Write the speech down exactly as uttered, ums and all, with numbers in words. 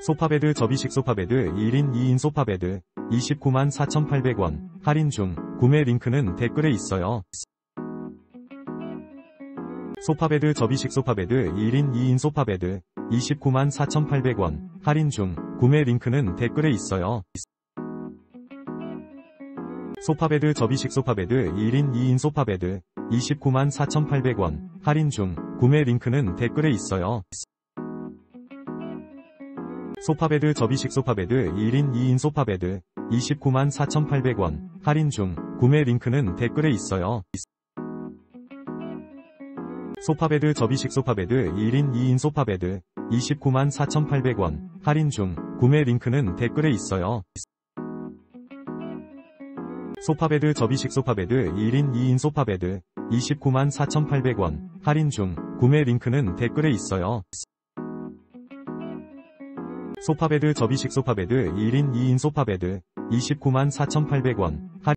소파베드 접이식 소파베드 일 인 이 인 소파베드 이십구만 사천팔백 원 할인 중. 구매 링크는 댓글에 있어요. 소파베드 접이식 소파베드 일 인 이 인 소파베드 이십구만 사천팔백 원 할인 중. 구매 링크는 댓글에 있어요. 소파베드 접이식 소파베드 일 인 이 인 소파베드 이십구만 사천팔백 원 할인 중. 구매 링크는 댓글에 있어요. 소파베드 접이식 소파베드 일 인 이 인 소파베드 이십구만 사천팔백 원 할인 중. 구매 링크는 댓글에 있어요. 소파베드 접이식 소파베드 일 인 이 인 소파베드 이십구만 사천팔백 원 할인 중. 구매 링크는 댓글에 있어요. 소파베드 접이식 소파베드 일 인 이 인 소파베드 이십구만 사천팔백 원 할인 중. 구매 링크는 댓글에 있어요. 소파베드 접이식 소파베드 일 인 이 인 소파베드 이십구만 사천팔백 원 할인